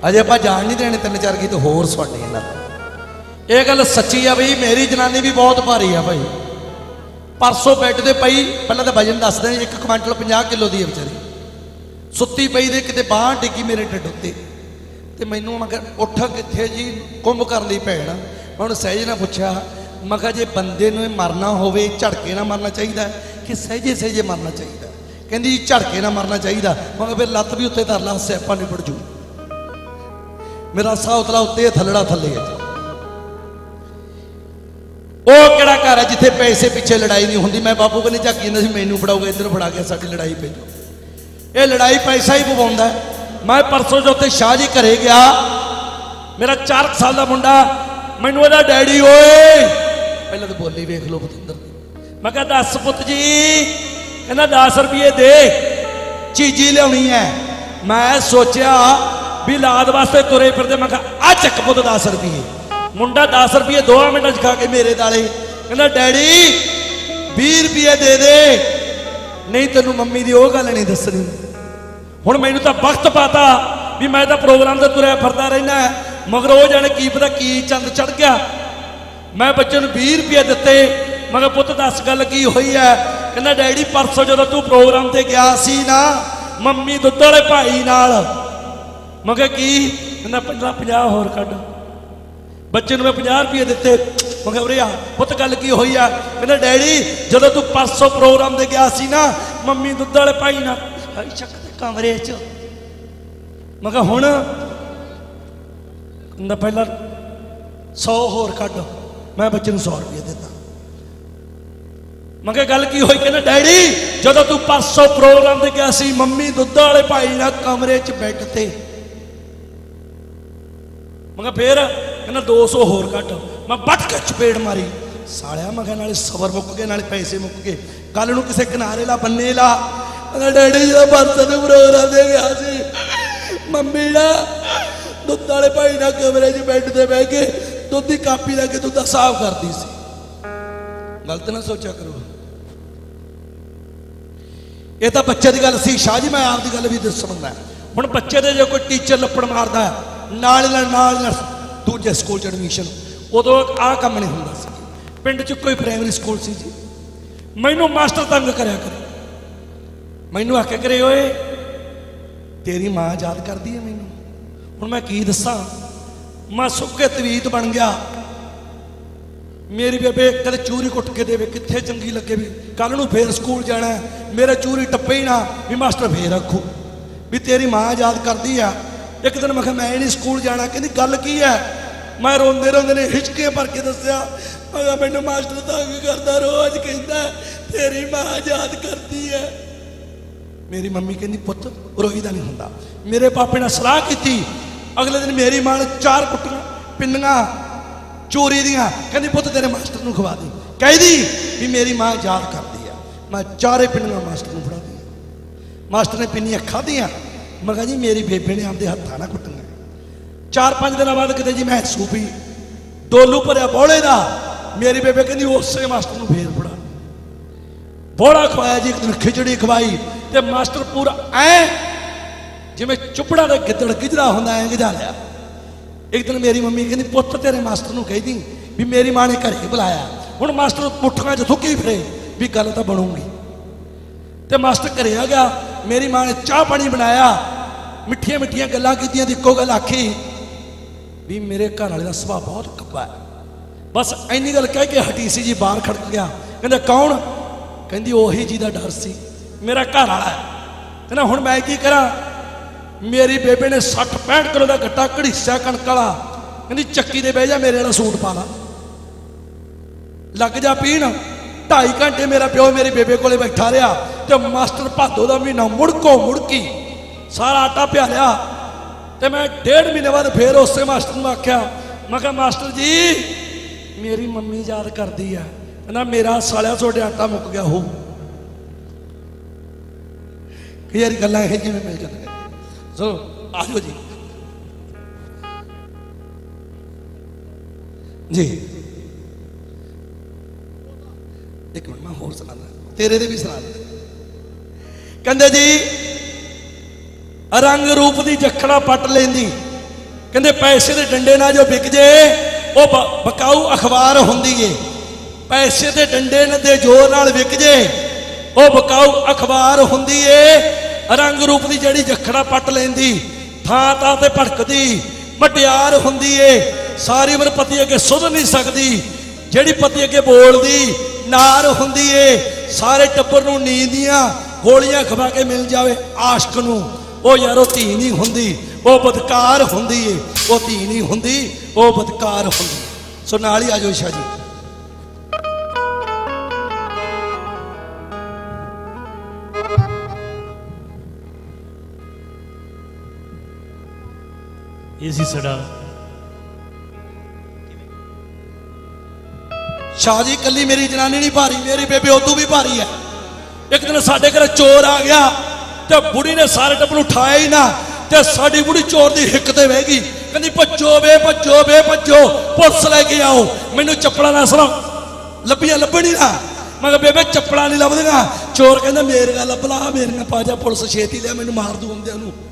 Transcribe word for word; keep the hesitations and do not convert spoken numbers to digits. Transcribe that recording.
अजे आप जान नहीं देने तीन चार गीत होर सुनने इन्हां दा। ये गल सच्ची है बई, मेरी जनानी भी बहुत भारी है भाई। परसों बैठ दे पई, पहले तो वजन दस दें, एक क्विंटल पचास किलो की है बेचारी, सुत्ती पई दे किते बांह डिगी मेरे ढिड उत्ते ते मैनू मैं उठ कित्थे जी कुंभ कर ली भैन। मैं उन्हें सहज ने पूछा, मैं कहा जे बंदे नूं मरना होवे झड़के ना मरना चाहिए कि सहजे सहजे मरना चाहिए? कहती जी झड़के ना मरना चाहिए। मैं कहा फिर लत्त भी उत्ते धर ला, स्यापा निबड़ जू। मेरा साह उतला उत्ते थल्लड़ा थल्ले है। वो किहड़ा घर है जिथे पैसे पिछे लड़ाई नहीं होंदी? मैं बाबू को नहीं झाकी जांदा सी, मैनू फड़ाऊगा इधर फड़ा के साडी लड़ाई पे जो ये लड़ाई पैसा ही पवाउंदा है। मैं परसों जो उत्ते शाह जी घरे गया, मेरा चार साल का मुंडा मैनू कहदा डैडी ओए, पहले तो बोली वेख लो पतिंदर। मैं कहा दस पुत जी, कहना दस रुपये दे चीजी लियानी है। मैं सोचा भी लाद वास्ते तुरे फिरदे, मैं कहा आ चक पुत दस रुपये। मुंडा दस रुपये दो मिनट खा के मेरे दाले कहना डैडी बीस रुपये दे दे, नहीं तेनू मम्मी की वह गल नहीं दसनी। हुण मैनू तो वक्त पाता भी मैं तो प्रोग्राम से तुरया फिरदा रहना है, मगर वो जाने की पता की चंद चढ़ गया। मैं बच्चे को बीस रुपये दिते। मगर पुत दस गल की हुई है? कहना डैडी परसों जो तू प्रोग्राम से गया सी ना मम्मी दुध वाले भाई नाल। मगर की कहना पंद्रह पचास होर कढ़। बच्चे मैं पचास रुपये दिते। मगर उरे आ पुत गल की हुई है? कहना डैडी जो तू परसों प्रोग्राम से गया सी ना मम्मी दुध वाले भाई नाल छकते कमरे च। मगर हुण कहना पहला सौ होर कढ़। मैं बच्चे को सौ रुपये देता। मगर गल की हुई? कहना डैडी जो तू परसों प्रोग्राम से गया सी मम्मी दुध वाले भाई नाल कमरे च बैठ ते। मगर फिर कहना दो सौ होर कट। मैं बट के चपेड़ मारी सालिया। मैं नाले सबर मुक गए नाले पैसे मुक गए। गल नूं किसे किनारे ला बन्ने ला। डैडी जो परसों प्रोग्राम से गया सी मम्मी ना दुध वाले भाई ना कमरे च बैठ ते बह के दुध की कापी लैके दुध साफ करती सी। गलत ना सोचा करो। ये तो बच्चे की गल सी शाह जी, मैं आपकी गल भी समझना। हुण बच्चे दे जो कोई टीचर लपड़ मारदा है नाल नाल दूजे स्कूल च एडमिशन, उदों आ काम नहीं हुंदा सी। पिंड च कोई प्राइमरी स्कूल सी जी, मैनू मास्टर तंग करया करे। मैनू आख्या करे ओए तेरी मां याद करती है मैनू। हुण मैं की दस्सां? मैं सुक्के तवीत बन गया। मेरी बेबे कदे चूरी कुट के देवे कित्थे चंगी लगे भी कल नूं फिर स्कूल जाना है, मेरा चूरी टप्पे ही ना भी मास्टर फिर आखू भी तेरी मां याद करती है। एक दिन मैं मैं नहीं स्कूल जाना। कहती गल की है? मैं रोंदे रोंदे ने हिचकियां भर के दस्या। मैं मैनू मास्टर तंग करता रोज कहता तेरी मां याद करती है। मेरी मम्मी कहती पुत रोईदा नहीं हुंदा। मेरे पापे ने सलाह की। अगले दिन मेरी मां ने चार कुट्टियां पिन्नियां चोरी दियां कहती पुत तेरे मास्टर नूं खवा दी। कह दी भी मेरी मां याद करती है। मैं चारे पिन्नियां मास्टर नूं फड़ा दी। मास्टर ने पिन्नियां खादियां। मैं कहा जी मेरी बेबे ने आपके हत्थां ना कुट्टियां। चार पांच दिन बाद किते जी मैं सूपी डोलू भरिया बौले का। मेरी बेबे कहती उस मास्टर नूं फेर फड़ा बौला खवाया जी। एक दिन खिचड़ी खवाई तो मास्टर पूरा ऐ जिवें चुपड़ा का गिद्दड़ गिजड़ा होंदा ऐ गिजा लिया। एक दिन मेरी मम्मी कहती पुत तेरे मास्टर नूं कह दी भी मेरी मां ने घरे बुलाया। हुण मास्टर मुठियां च थुकी फिरे भी गल तो बनूगी। तो मास्टर घरे आ गया। मेरी मां ने चाह पानी बनाया, मिठिया मिठिया गल्लां कीतियां। इक्को गल आखी भी मेरे घर वाले का सुभाव बहुत कब्बा है। बस इन्नी गल कह के हटी सी जी। बाहर खड़क गया। कहते कौन? कहती ओही जी का डर सी मेरा घर वाला है। कहना हुण मैं की करा? मेरी बेबे ने सठ पैंठ किलो का गट्टा घड़ीसिया कणक वाला। कहती चक्की दे बह जा मेरे वाला सूट पा ला लग जा पीण। ढाई घंटे मेरा प्यो मेरी बेबे को बैठा रहा। तो मास्टर भादो का महीना मुड़को मुड़की सारा आटा पिया लिया। तो मैं डेढ़ महीने बाद फिर उस मास्टर को आख्या। मैं कहा मास्टर जी मेरी मम्मी याद करती है। कहना मेरा सालिया थोड़े आटा मुक गया हो। कई बार गल्लां इहो जिहियां मिल जांदियां। चलो आ जाओ जी जी। एक मिनट मैं होर सुना तेरे दे भी सुना। कहंदे जी रंग रूप की जखड़ा पट लेंदी कहते पैसे के डंडे ना जो विक जे वो बकाऊ अखबार होंदी है। पैसे के डंडे के जोर नाल विक जे वो बकाऊ अखबार होंदी है। रंग रूप की जड़ी जखड़ा पट लेंदी थां थां ते भड़कदी मटियार होंदी है। सारी उम्र पति अगे सुध नहीं सकती। जड़ी पति अगे बोलदी नार होंदी है। सारे टब्बर नूं नींद दियां गोलियां खवा के मिल जाए आशक नूं वो यारो धी नहीं होंदी वो बदकार होंदी है। वो धी नहीं होंदी वो बदकार होंदी। सो नाल ही आ जाओ शाह जी। इसी सड़ा शाह जी कली मेरी जनानी नहीं भारी, मेरी बेबे उदू भी भारी है। एक दिन साडे घर चोर आ गया तो बुढ़ी ने सारे टब्बर उठाया ही ना ते साडी बुढ़ी चोर की हिक ते बह गई। कहती भज्जो वे भज्जो वे भज्जो पुलिस लैके आओ। मैनू चप्पला ना सरा लभियां लभनी ना। मैं कहा बेबे चप्पला नहीं लभदियां। चोर कहंदा मेरे लभ ला मेरियां पा जा पुलिस छेती लिया मैनू मार दू आंदियां नूं।